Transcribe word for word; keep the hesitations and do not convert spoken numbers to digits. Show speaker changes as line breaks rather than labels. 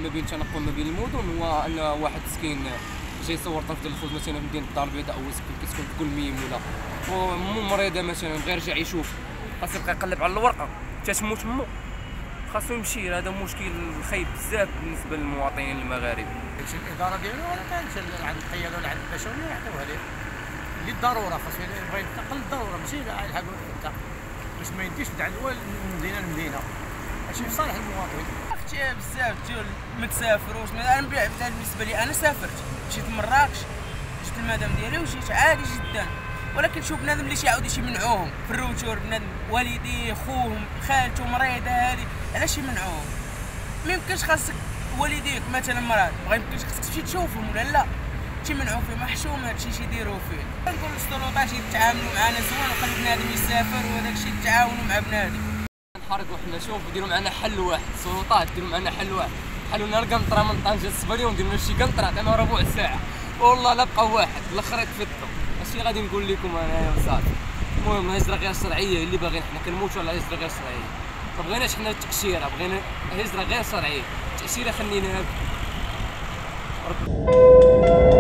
بين التنقل ما بين المدن هو ان واحد مسكين جاي يصور طرف ديال الخبز مثلا في مدينه الدار البيضاء او كيسكن في كل ميم ولا ومو مريضه مثلا بغى يرجع يشوف خاصو يبقى يقلب على الورقه تتمو تمو خاصو يمشي. هذا مشكل خايب بزاف بالنسبه للمواطنين المغاربه.
يمشي الاداره ديالو ولا كانش عند القياده ولا عند البشويه يعطيوها ليه للضروره. خاصو يبغي ينتقل للضروره ماشي يلحقوا انت باش ما يديش من عدوى من مدينه لمدينه. هادشي في صالح المواطن.
اختي بزاف ديال ما تسافروش. انا بالنسبه لي انا سافرت مشيت لمراكش جبت المدام ديالي وجيت عادي جدا. ولكن شوف بنادم اللي شيعاود يمنعوهم في الروتور بنادم والديه خوهم خالته مريضه هذه علاش يمنعوهم؟ ما يمكنش خاصك والديك مثلا مرض ما يمكنش خاصك تمشي تشوفهم ولا لا تيمنعوا فيه محشوم هادشي اش يديروا فيه. نقول للسلطات يتعاملوا معنا زوين وخلي بنادم يسافر وهذاك الشيء يتعاونوا مع بنادم.
نحرقوا حنا شوف ديروا معنا حل واحد السلطات ديروا معنا حل واحد حلوا لنا القنطره من طنجه للسبريه ونديروا لنا شي قنطره تاع ربع ساعه والله لا بقى واحد الاخر يتفطوا. اش غادي نقول لكم انايا وصافي. المهم الهجره غير شرعيه اللي باغيين حنا كنموتوا على الهجره غير شرعيه. ما بغيناش حنا التاشيره بغينا هجره غير شرعيه. التاشيره خليناها